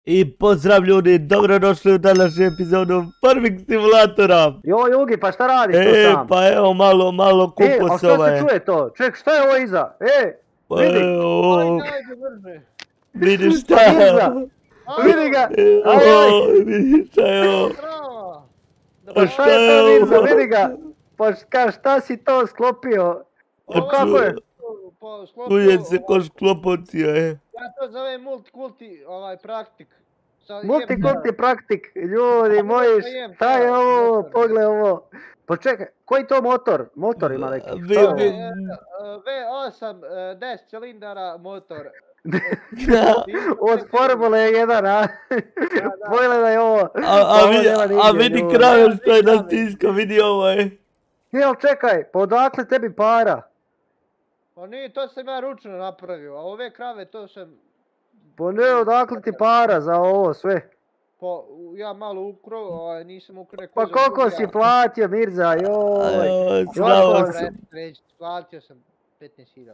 I pozdrav ljudi, dobrodošli u današnju epizodu Farming Simulatora. Joj Jugi, pa šta radiš tu sam? Pa evo malo kupo se ovaj. A što se čuje to? Ček, šta je ovo iza? Vidi! Vidi šta je ovo? Vidi ga! Vidi šta je ovo? Pa šta je to Mirza, vidi ga! Pa šta si to sklopio? Kako je? Čuje se ko sklopocija je. Ja to zovem multikulti praktik. Multikulti praktik, ljudi moji, šta je ovo? Pogledaj ovo. Pa čekaj, koji to motor? Motor ima neki. V8, 10 cilindara motor. Od Formule 1, a? Pogledaj ovo. A vidi krave što je nastiskao, vidi ovo je. Jel čekaj, pa odakle tebi para? Pa nije, to sam ja ručno napravio, a ove krave to sam... Pa ne, odakle ti para za ovo sve? Pa ja malo ukro, nisam ukro... Pa koliko si platio Mirza, joj? Platio sam 15.000.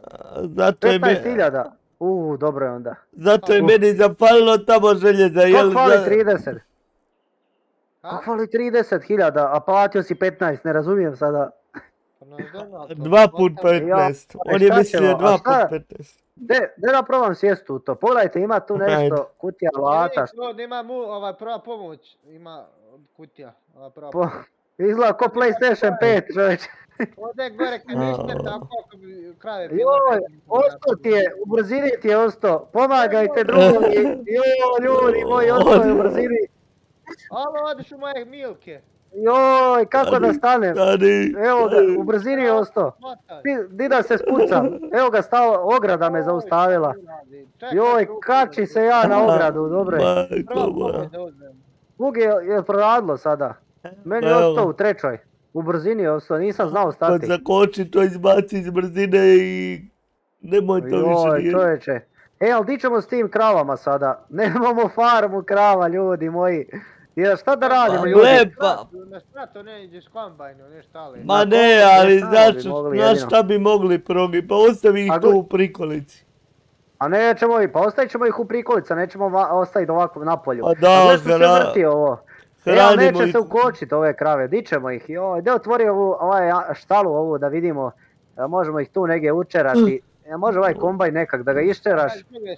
15.000? Dobro je onda. Zato je meni zapalilo tamo željeza, jel? Kako fali 30? Kako fali 30.000, a platio si 15, ne razumijem sada. 2 put 15, on je mislio 2 put 15. De da probam sjest u to, pogledajte ima tu nešto, kutija alata. Ima prva pomoć, ima kutija, prva pomoć. Izgleda ko PlayStation 5 čovječ. Ovdje gore kad nište tako krave bilo. Joj, ostao ti je, u brzini ti je ostao, pomagajte drugi, joj ljudi moji, ostao je u brzini. Alo, odiš u moje milke. Joj, kako da stanem? Evo ga, u brzini je ostao. Di da se spucam? Evo ga stao, ograda me zaustavila. Joj, kači se ja na ogradu, dobro je. Mugi je proradilo sada. Meni je ostao u trećoj. U brzini je ostao, nisam znao stati. Pa zakoči to, izbaci iz brzine i nemoj to više nije. Joj, čovječe. Ali di ćemo s tim kravama sada? Nemamo farmu krava, ljudi moji. Jer šta da radimo ljudi? Na to ne iđeš kombajno, nešto ali. Ma ne, ali znaš šta bi mogli progi, pa ostavi ih tu u prikolici. A nećemo ih, pa ostavit ćemo ih u prikolici, nećemo ostaviti ovako na polju. A da, se vrti ovo. Neće se ukočiti ove krave, di ćemo ih? Gdje otvori ovu štalu ovu da vidimo, možemo ih tu negdje učerati. Može ovaj kombaj nekak da ga iščeraš?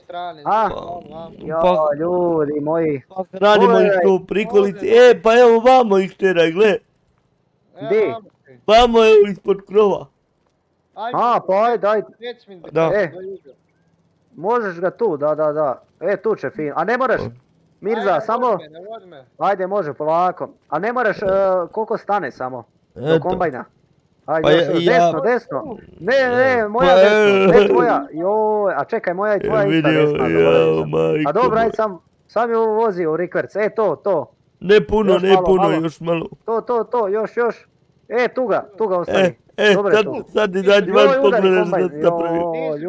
Jo, ljudi moji. Radimo ih tu u prikolici. Pa evo vamo ih teraj, gle. Di? Vamo evo ispod krova. Pa ajde, daj. Možeš ga tu, da. Tu će fin. A ne moraš, Mirza, samo... Ajde, može, polako. A ne moraš, koliko stane samo? Do kombajna. Ajde, desno. Ne, moja desno, ne tvoja. Joj, a čekaj, moja i tvoja ista desna. A dobro, ajde sam ju vozi u rikverc, to. Ne puno, još malo. To, još. Tu ga ostavi. Sad i zadnji vas pogledaš da napravi.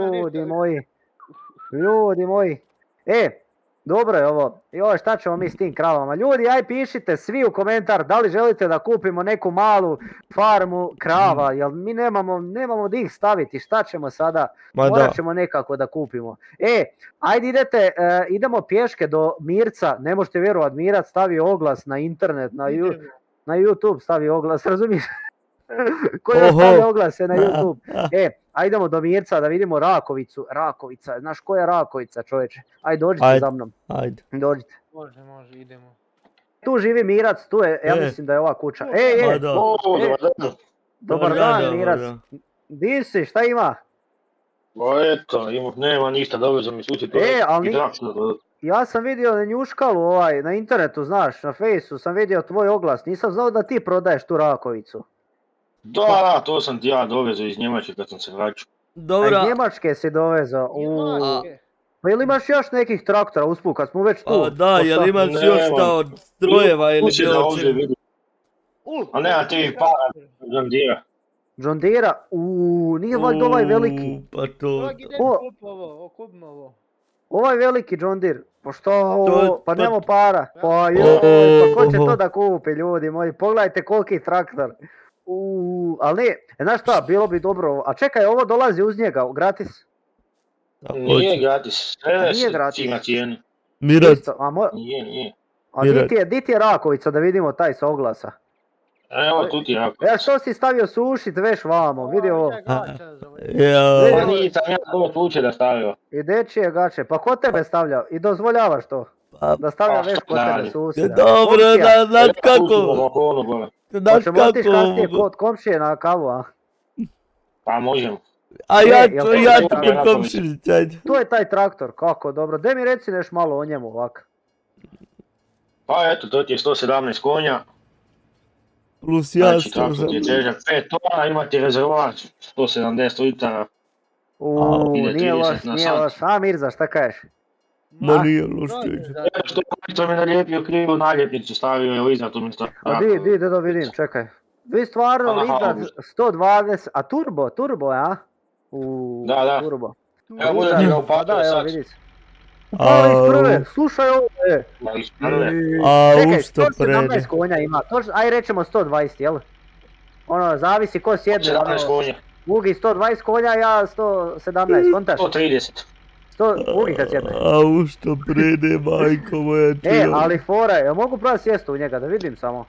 Ljudi moji. Dobro je ovo. Joj, šta ćemo mi s tim kravama? Ljudi, aj pišite svi u komentar da li želite da kupimo neku malu farmu krava, jer mi nemamo di ih staviti, šta ćemo sada? Morat ćemo nekako da kupimo. Ajde idemo pješke do Mirca, ne možete vjerovat, Mirac stavi oglas na internet, na YouTube stavi oglas, razumiješ? Ko je stavio oglase na YouTube? Ajdemo do Mirca da vidimo Rakovicu. Rakovica, znaš ko je Rakovica, čovječe? Ajde, dođite za mnom. Ajde. Dođite. Može, idemo. Tu živi Mirac, tu je, ja mislim da je ova kuća. Dobar dan, Mirac. Di si, šta ima? Eto, nema ništa, dovezao mi susjed. Ali ja sam vidio na njuškalu na internetu, znaš, na fejsu sam vidio tvoj oglas, nisam znao da ti prodaješ tu Rakovicu. Da, to sam ti ja dovezao iz Njemačke kad sam se vraćao. A iz Njemačke si dovezao? Pa jel imaš još nekih traktora usput kad smo već tu? Da, jel imaš još šta od strojeva ili bilo čega? A nema ti para John Deere. John Deere? Nije valjda ovaj veliki. Pa to... Kupimo ovo. Ovaj veliki John Deere. Pa što ovo? Pa nemo para. Pa ko će to da kupi, ljudi moji? Pogledajte koliki traktor. Ali ne, znaš šta, bilo bi dobro, a čekaj, ovo dolazi uz njega, gratis? Nije gratis, sve ima cijenu. Mirac. Isto, Nije. a Mirac. di ti je Rakovica da vidimo taj sa oglasa? Evo, tu ti je jako. Ja što si stavio sušit veš vamo, vidi ovo. Ja, Pa nisam ja to slučaj da stavio. I dečije gače, pa ko tebe stavlja? I dozvoljavaš to? pa, Da stavlja Pa, veš kod da, tebe da. susjeda. dobro, Komšija. znaš Ja kako, kuću po balkonu gore. znaš Hoćemo otići kasnije kako, kod komšije na kavu, a? Pa možemo. a ja jel ću, to ja je ću taj kod Raković? komšinice, ajde. To je taj traktor, kako dobro. Daj mi reci nešto malo o njemu ovak. Pa eto, to ti je 117 konja. Plus Znači, jasno, traktor ti je težak 5 tona, ima ti rezervoar 170 litara. ide Nije 30 loš, na nije sat. loš. A Mirza, šta kažeš? ma nije loš čovječe. Evo što mi nalijepio krivu naljepnicu, stavio je iznad umjesto. A di da vidim, čekaj. Vi stvarno Aha, Liza August. 120, a turbo je, a? Da. Turbo. Evo bude ti ga Pa upatio da, evo sad. vidi se. Pa iz prve, slušaj ovo je. Ma iz prve. Čekaj, što prede. 117 konja ima, aj rećemo 120, jel? Ono, zavisi ko sjedne, 17 ono, konja. Ugi 120 konja, ja 117, kontaš? 130. Ugi kad sjedne. Au što prede, majko moja čujem. Ali fora je, mogu pravo sjesti u njega, da vidim samo.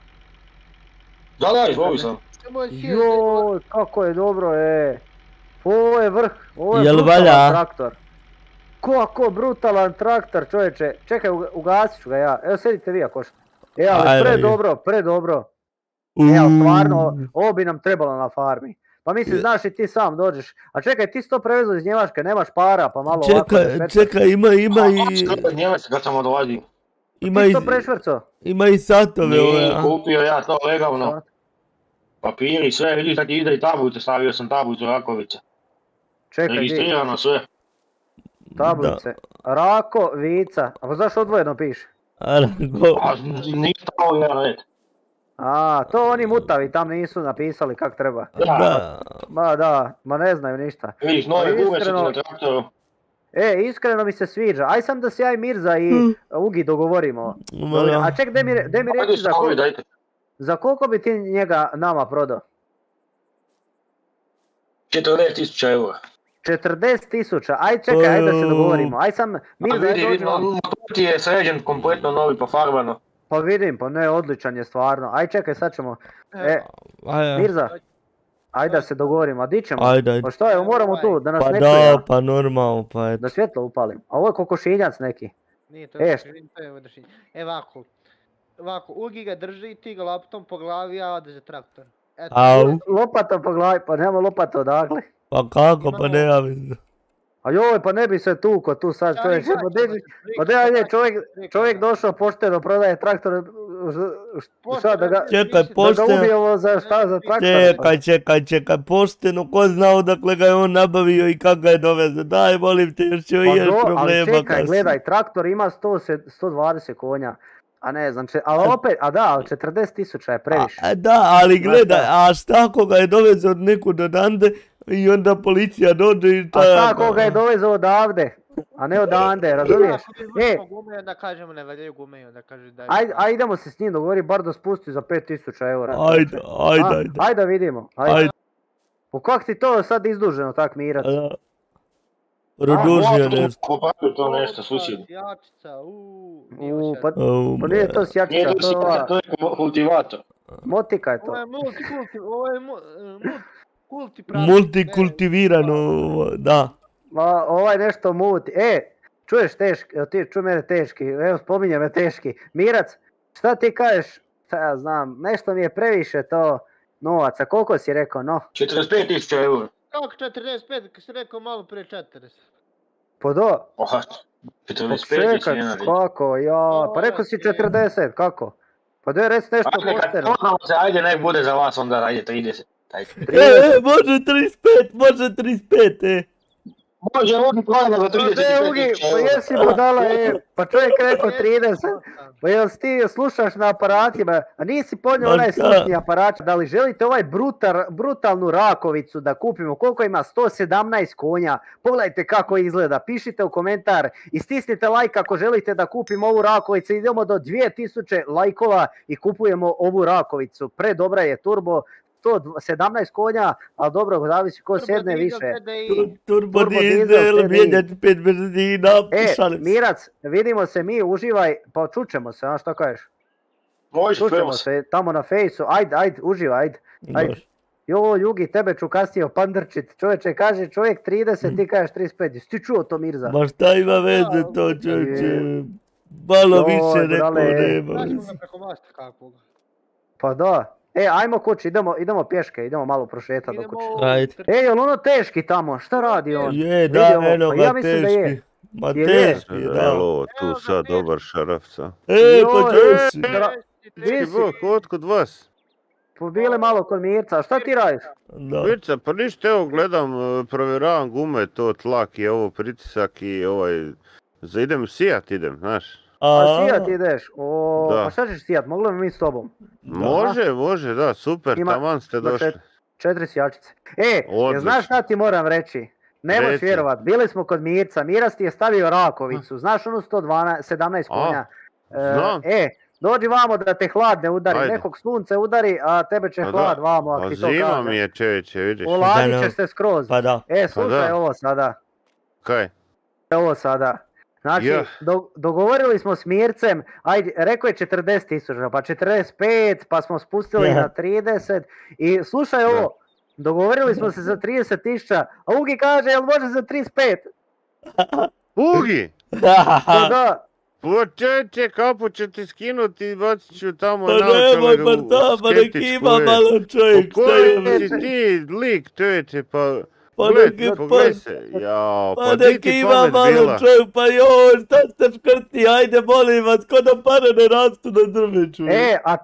Da, izvoli sam. Joj, kako je dobro, Ovo je vrh, ovo je Jel brutalan valja? traktor. Kako brutalan traktor, čovječe. Čekaj, ugasit ću ga ja. Evo, sedite vi ako što. Ali Ajde. predobro. Evo, stvarno, ovo bi nam trebalo na farmi. Pa mislim, znaš i ti sam dođeš. A čekaj, ti si to prevezao iz Njemačke, nemaš para, pa malo ovako da švercaš. Čekaj, ima i... Njemac kad sam odlazio. Ima Ti i, to prešvrcao? ima i satove ove, Nije, a? kupio ja to legalno. Papiri, sve, vidiš da ti ide i tablice, stavio sam tablicu Rakovice. Čekaj, di, Registrirano sve. tablice. Rakovica. A pa zašto odvojeno piše? A nije stavio jedan red. A, to oni mutavi, tam nisu napisali kak treba. Da. Ma ne znaju ništa. Vidiš, nove gume su ti Iskreno- na traktoru. Iskreno mi se sviđa. Aj sam da se ja i Mirza i Ugi dogovorimo. A ček, daj mi Ajde reći stavi, dajte. za koliko bi ti njega nama prodao? 40.000 eura. 40.000, aj čekaj, aj da se dogovorimo. Aj sam, A Mirza, aj vidi, dođi vam. motor ti je sređen, kompletno novi, pofarbano. Pa vidim, pa ne, odličan je stvarno. Aj čekaj, sad ćemo. Mirza, aj da se dogovorimo, a di ćemo? Ajde. Pa što je, moramo tu, da nas Pa ne da, čuje, pa normalno, pa da eto. svjetlo upalim. A ovo je kokošinjac neki. Nije to E, to je odrašenje. Ovako, Ugi ga drži, ti ga loptom po glavi, ja ode za traktor. Eto. Au, Lopata po glavi, pa nema lopata odakle. pa kako, pa nema veze. A joj, pa ne bi se tuko tu sad čovjek. Pa da je čovjek došao pošteno, prodaje traktor, šta da ga... Čekaj, Da ga pošteno, ubijemo za šta, za traktor? čekaj, pošteno, ko zna odakle ga je on nabavio i kako ga je dovezao, daj molim te, još će Pa i ali problema čekaj, kasnije. gledaj, traktor ima 120 konja. A ne znam, ali opet, ali 40.000 je previše. Da, ali Znaš gledaj, šta? a šta ako ga je dovezao od nekud odande i onda policija dođe i A šta koga je dovezao odavde, a ne odande, razumiješ? Gume, onda kažemo ne valjaju gume i onda kaže daj. Aj idemo se s njim dogovori, bar da spusti za 5.000 eura. Ajde. Ajde da vidimo. Ajde. Po kak ti to sad izduženo tak Mirac? Produžio nešto. Popravio to nešto, susjed. Jačica, Pa nije to Nije sjačica, to to je ova to je kultivator. motika je Ovo je to. Multikultivirano, da. Ovaj nešto muti. Čuješ teški, čuj mene teški, evo spominje me teški. Mirac, šta ti kažeš? Šta ja znam, nešto mi je previše to novaca, koliko si rekao, no? 45.000 eura. Kako 45, kad si rekao malo prije 40. Pa do, Oha, pa 45 čekaj, je cijena. kako, pa rekao si 40, kako? Pa daj reci nešto Ajde, kad pošteno. poznamo se, ajde nek bude za vas onda, ajde 30. Može 35, Može, Ugi prodamo za Ugi, 35.000 pa eura. jesi budala, pa čovjek rekao 30. Pa jel ti slušaš na aparatima, a nisi ponio Ma onaj da. slušni aparat, da li želite ovaj brutalnu Rakovicu da kupimo, koliko ima, 117 konja, pogledajte kako izgleda, pišite u komentar i stisnite like ako želite da kupimo ovu Rakovicu, idemo do 2000 lajkova i kupujemo ovu Rakovicu, predobra je turbo, 117 konja, ali dobro, zavisi ko sedne više. Turbo dizel, dizel, TDI. mijenjati 5 benzina, šalim se. Mirac, vidimo se mi, uživaj, pa čućemo se, a što kažeš? Može, Čućemo se tamo na fejsu, ajde, uživaj, ajde. Jo, Jugi, tebe ću kasnije opandrčit, čovječe, kaže čovjek 30, ti kažeš 35, jesi ti čuo to, Mirza? Ma šta ima veze to, čovječe, malo više neko nema. Znaš ga preko mosta kakvoga. Pa da. Ajmo kući, idemo pješke, idemo malo prošetati do kući. Ajde. Jel ono teški tamo, šta radi on? Je, da, eno pa ga ja mislim da je. teški. Ma Je, teški, da. Evo, tu sad dobar šarafca. Pa Josi. Di si? Otkud vas? Pobili malo kod Mirca, a šta ti radiš? Da. Mirca, pa ništa, evo gledam, provjeravam gume, to tlak i ovo pritisak i idem sijat, znaš. A sijat ideš? Da. A šta ćeš sijat, mogli bi mi s tobom? Može, da, super, taman ste došli. 4 sijačice. Znaš šta ti moram reći? Nemoš vjerovat, bili smo kod Mirca, Miras ti je stavio rakovicu, znaš onu 17 konja. Znam. Dođi vamo da te hlad ne udari, Ajde. Nekog sunce udari, a tebe će hlad vamo, ako ti to kaže. Zima mi je, čovječe, vidiš. Oladit ćeš se skroz. Pa da. Slušaj ovo sada. Kaj? Ovo sada. Znači, dogovorili smo s Mircem, ajde, rekao je 40.000, pa 45, pa smo spustili na 30 i slušaj ovo, dogovorili smo se za 30.000, a Ugi kaže, jel može za 35? Ugi! Da. Pa čeče, kapu ću ti skinuti i bacit ću tamo Pa naočale nemoj, pa nek ima malo čovjek, šta ima si ti lik, čovječe, pa pogledaj se, jao, pa nek ima malo čovjek, pa joj, šta ste škrti, ajde molim vas, ko da pare ne rastu na drveću. A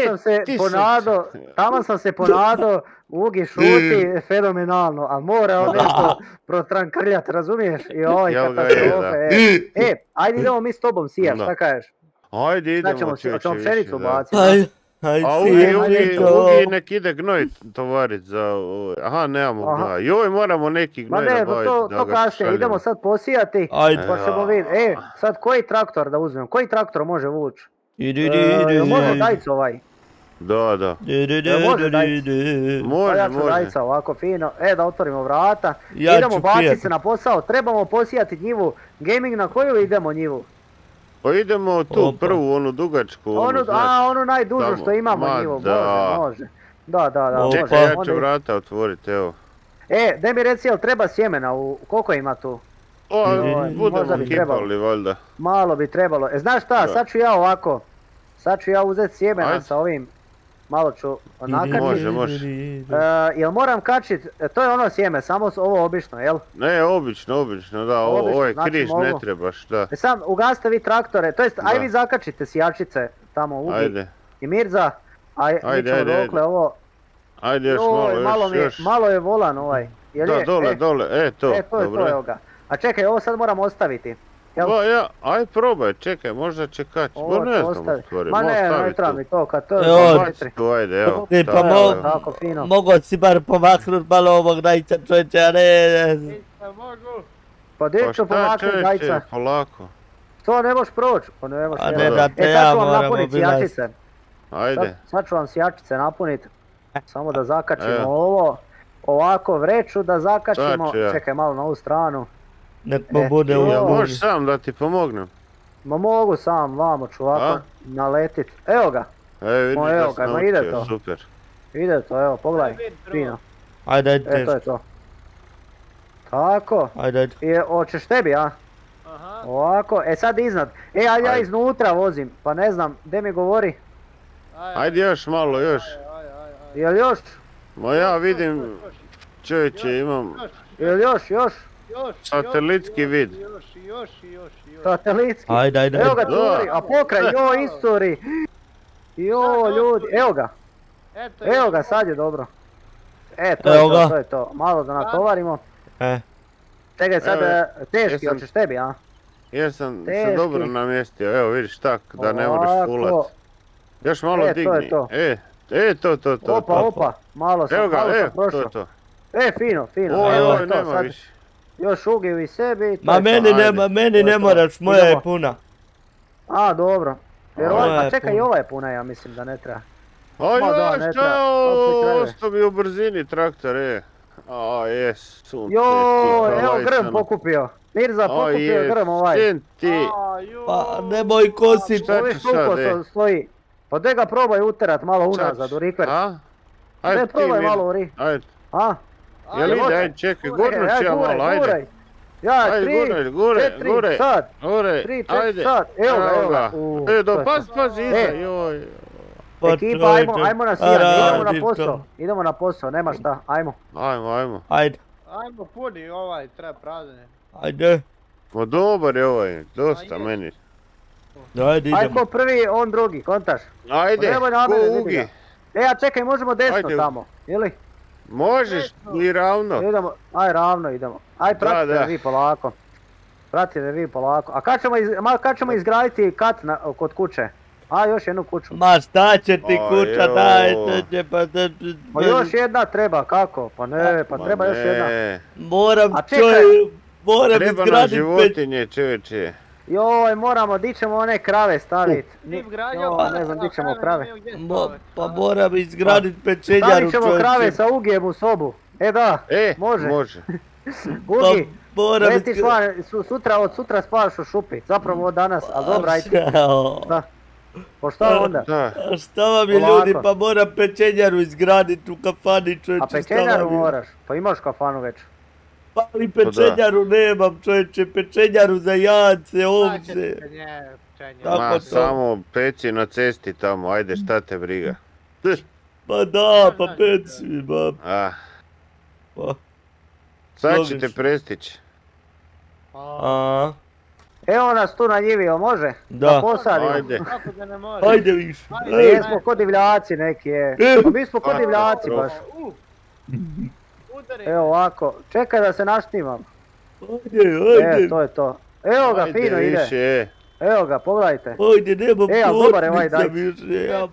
tamo sam se ponado, Ugi šuti fenomenalno, a mora on nešto protrankrljat, razumiješ? Joj, katastrofe. Ajde idemo mi s tobom sijat, šta kažeš? Ajde idemo, čovječe. Hoćemo pšenicu baciti. A Ugi nek ide gnoj tovarit za ovo. Aha, nemamo gnoj. Joj, moramo neki gnoj nabaviti. Ma ne, to kasnije, idemo sad posijati. Pa ćemo vidjeti. Sad koji traktor da uzmem? Koji traktor može vući? Može Dajca ovaj? Da. Može Dajca? Može. Ja ću Dajca ovako fino. Da otvorimo vrata. Idemo baciti se na posao. Trebamo posijati njivu. Gaming, na koju idemo njivu? Pa idemo tu prvu, onu dugačku. Onu najdužu što imamo njivu. Može. Da. Čekaj, ja ću vrata otvoriti, evo. Daj mi reci, jel treba sjemena? Koliko ima tu? Budemo kipali, valjda. Malo bi trebalo. Znaš šta, sad ću ja ovako. Sad ću ja uzeti sjemena sa ovim. Malo ću nakačiti. Može. Jel moram kačit, to je ono sjeme, samo ovo obično, jel? Ne, obično, da, ovo je križ, ne trebaš, da. Sam ugasite vi traktore, to jest, aj vi zakačite sijačice tamo u Ugi i Mirza, mi ćemo dokle ovo. Ajde još malo, još. Malo je volan ovaj. Da, dole, to, dobro. Evo ga. A čekaj, ovo sad moram ostaviti. Aj probaj, čekaj, možda će kaći. Ovo ne znam, stvari. Ma ne treba mi to, kad to je ajde, evo. Pa mogo si bar pomaknut malo ovog Dajca, čovječe, a ne... Pa gdje ću pomaknut Dajca? Polako. To ne moš proći. Pa ne moš proći. Sad ću vam napunit sijačice. Ajde. Sad ću vam sijačice napunit. Samo da zakačimo ovo. Ovako vreću da zakačimo. Čekaj malo na ovu stranu. Nek mu bude u... Možeš sam da ti pomognem? Ma mogu sam, vamo ću ovako naletit. Evo ga. Evo ga, ide to. Super. Ide to, evo, pogledaj. Fino. Ajde. To je to. Tako. Ajde. Hoćeš tebi, a? Ovako, sad iznad. Ajde ja iznutra vozim, pa ne znam, gdje mi govori? Ajde još malo, još. Jel još? Ma ja vidim, čovječe, imam... Jel još? Satelitski vid. Još. Satelitski. Ajde. Evo ga turi, a pokraj, isturi. Ljudi, evo ga. Evo ga, sad je dobro. To je to. Malo da natovarimo. Čekaj sad, teški, hoćeš tebi, a? Jesam se dobro namjestio, evo vidiš tak, da ne moraš fulat. Još malo digni. To. Opa, malo sam prošao. Fino. Oj, nema više. Još ugivi sebi. Ma meni ne moraš, moja je puna. A, dobro. A čekaj, i ova je puna, ja mislim da ne treba. Ajoj, šta je ovo? Osto mi u brzini traktor, A, jes, sunce. Joj, evo grm pokupio. Mirza pokupio grm ovaj. Sin ti. Pa nemoj kosit. Ovi štuko stoji. Pa daj ga probaj uterat malo unazad u rikverc. Ajde probaj malo u rikverc. Ajde. A? Jel ide, ajde čekaj, gurnut ću ja malo, ajde. Ja, 3, 4, sad. 3, 4, sad. Evo ga. Pazi iza, joj. Ekipa, ajmo na sijanje, idemo na posao, nema šta, ajmo. Ajde. Ajmo puni ovaj, treba prazne. Ajde. Ma dobar je ovaj, dosta meni. Ajde idemo. Ajde ko prvi, on drugi, kontaš. Ajde, ko Ugi. A čekaj, možemo desno tamo, ili? Možeš i ravno. Idemo, aj ravno idemo. Aj pratite vi polako. Pratite vi polako. A kad ćemo izgraditi kat kod kuće? A još jednu kuću. Ma šta će ti kuća, daj, će pa... Pa još jedna treba, kako? Pa ne, pa treba još jedna. Moram izgradit Treba na životinje, čovječe. Joj, moramo, di ćemo one krave stavit? Ne znam, di ćemo krave. Pa moram izgradit pečenjaru, čovječe. Stavit ćemo krave sa Ugijem u sobu. Da, može. Ugi, letiš van, od sutra spavaš u šupi. Zapravo od danas, a dobro, ajde. Da. Pa šta onda? A šta vam je ljudi, pa moram pečenjaru izgradit u kafani, čovječe. A pečenjaru moraš, pa imaš kafanu već. Pa ali pečenjaru nemam, čovječe, pečenjaru za jance, ovce. Ma, samo peci na cesti tamo, ajde, šta te briga. Pa da, pa peci, ba. Sad ćete prestići. Evo nas tu na njivi, jel može? Da posadimo. Ajde. Ajde više. Jesmo ko divljaci neki, Pa mi smo ko divljaci baš. Evo ovako, čekaj da se naštimam. Ajde. To je to. Evo ga, fino ide. Evo ga, pogledajte. Ajde, nemam kočnica više.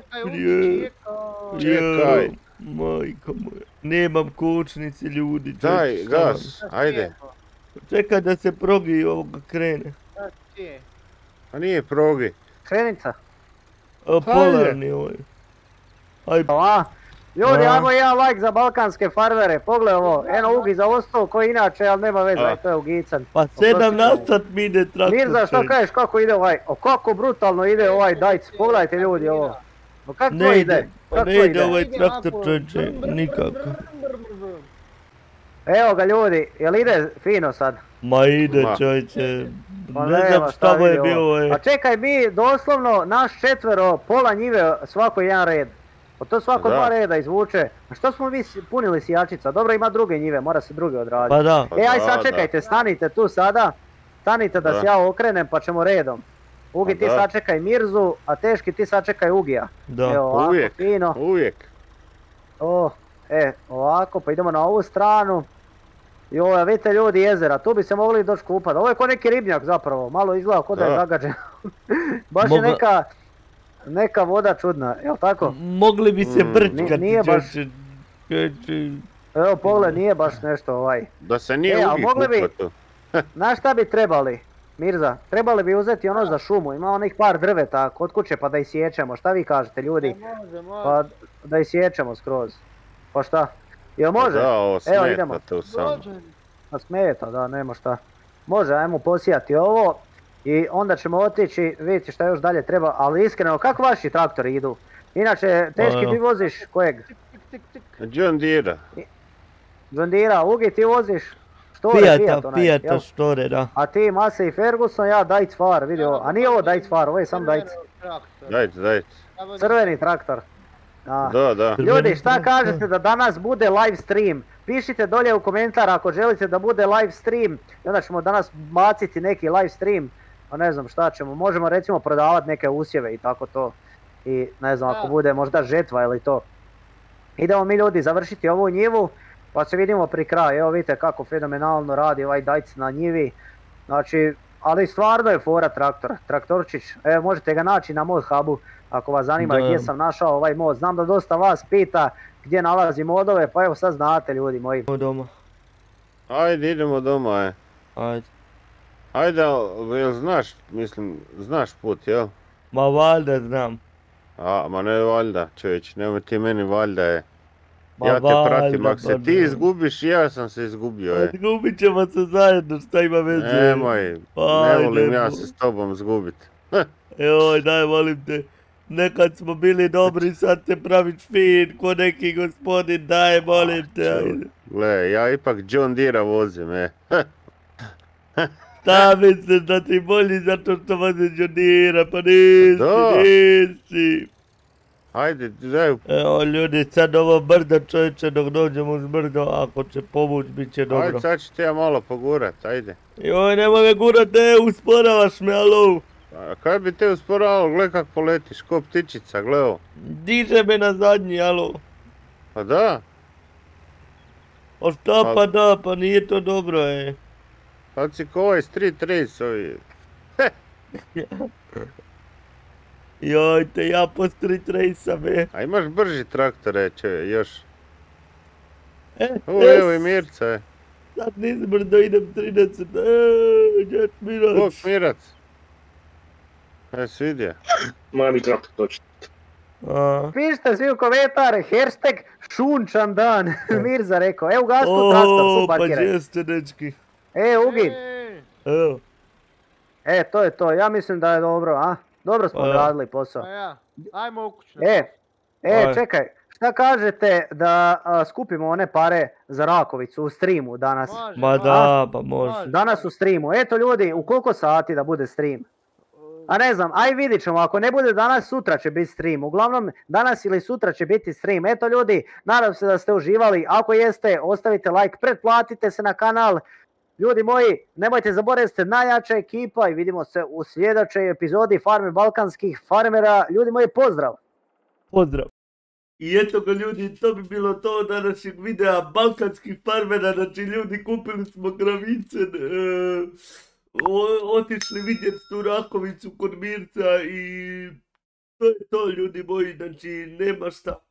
Čekaj. Majko moja. Nemam kočnice, ljudi. Daj, gas, ajde. Čekaj da se progi ovoga krene. A nije progi. Krenica. Polarni ovaj. Ljudi, ajmo jedan like za balkanske farmere, pogledaj ovo, eno Ugi zaostao koji inače, ali nema veze, to je Ugican. Pa 7 nastat mi ide traktor. Mirza, što kažeš, kako ide ovaj, kako brutalno ide ovaj Dajc, pogledajte ljudi ovo. Kako to ide? Pa ne ide ovaj traktor, čovječe, nikako. Evo ga ljudi, jel ide fino sad? Ma ide čovječe, ne znam šta mu je bilo. A čekaj, mi doslovno, naš četvero, pola njive, svako jedan red. Pa to svako 2 reda izvuče. A što smo mi punili sijačica? Dobro, ima druge njive, mora se druge odraditi. Pa da. Aj sad čekajte, stanite tu sada. Stanite da se ja okrenem pa ćemo redom. Ugi ti sačekaj Mirzu, a Teški ti sačekaj Ugija. Da, uvijek. Ovako, pa idemo na ovu stranu. Joj, vidite ljudi jezera, tu bi se mogli doći kupat. Ovo je ko neki ribnjak zapravo, malo izgleda ko da je zagađen. Baš je neka voda čudna, jel tako? Mogli bi se brčkati. Nije baš... Evo pogled, nije baš nešto ovaj. Da se nije Ugi kupio tu. Znaš šta bi trebali, Mirza? Trebali bi uzeti ono za šumu, ima onih par drveta kod kuće pa da isječemo. Šta vi kažete ljudi? Pa da isječemo skroz. Pa šta? Jel može? Da, ovo smeta tu samo. Pa smeta, da, nema šta. Može, ajmo posijati ovo. I onda ćemo otići, vidjeti šta još dalje treba, ali iskreno, kako vaši traktori idu? Inače, Teški ti voziš kojeg? John Deere. John Deere, Ugi ti voziš? Fijata Štore, da. A ti Massey Ferguson, ja Dajc Far, vidio, a nije ovo Dajc Far, ovo je sam Dajc. Dajc. Crveni traktor. Da. Ljudi, šta kažete da danas bude live stream? Pišite dolje u komentar ako želite da bude live stream i onda ćemo danas baciti neki live stream. Pa ne znam šta ćemo, možemo recimo prodavati neke usjeve i tako to. I ne znam ako bude možda žetva ili to. Idemo mi ljudi završiti ovu njivu pa se vidimo pri kraju. Evo vidite kako fenomenalno radi ovaj Dajc na njivi. Znači, ali stvarno je fora traktor, traktorčić. Evo možete ga naći na mod hubu. Ako vas zanima gdje sam našao ovaj mod, znam da dosta vas pita gdje nalazi modove, pa evo sad znate ljudi moji. Doma. Ajde idemo doma, Ajde, jel znaš put, jel? Ma valjda znam. A, ma ne valjda, čovječ, nemoj ti meni valjda je. Ja te pratim, ako se ti izgubiš, ja sam se izgubio, je. Izgubit ćemo se zajedno, šta ima veze. Nemoj, ne volim ja se s tobom zgubit. Joj, daj, volim te. Nekad smo bili dobri, sad te praviš fin, ko neki gospodin, daj, molim te, ajde. Gle, ja ipak John Deere vozim, Šta misliš da ti bolji zato što voziš John Deere, pa nisi. Ajde, daj. Evo ljudi, sad ovo brdo čovječe, dok dođemo uz brdo, ako će povuć, bit će dobro. Ajde, sad ću ti ja malo pogurat, ajde. Joj, nemoj me gurat, usporavaš me, alo. A kaj bi te usporavalo, gle kak poletiš, ko ptičica, gle ovo. Diže me na zadnji, alo. Pa da. O šta pa da, pa nije to dobro, Sad si ko ovaj street race ovi. Joj, te ja po street race-am, A imaš brži traktor, čovje, još. Evo i Mirca, Sad nizbrdo idem 30, džet Mirac. Kog Mirac? Vidio. Mami traktor, točno. Pišite svi u komentar, hashtag šunčan dan, Mirza rekao, evo gastu traktor, tu parkiraj. Pa jeste, dečki. Ugi. Evo. To je to, ja mislim da je dobro, a? Dobro smo odradili posao. Pa ja, ajmo u kuću. Čekaj, šta kažete da skupimo one pare za Rakovicu u streamu danas? Ma da, pa može. Danas u streamu, eto ljudi, u koliko sati da bude stream? A ne znam, aj vidit ćemo, ako ne bude danas, sutra će biti stream. Uglavnom, danas ili sutra će biti stream. Eto ljudi, nadam se da ste uživali. Ako jeste, ostavite like, pretplatite se na kanal. Ljudi moji, nemojte zaboraviti, ste najjača ekipa i vidimo se u sljedećoj epizodi Farme balkanskih farmera. Ljudi moji, pozdrav! Pozdrav! I eto ga ljudi, to bi bilo to od današnjeg videa balkanskih farmera. Znači ljudi, kupili smo kravice, otišli vidjeti tu Rakovicu kod Mirca i to je to ljudi moji, znači nema šta.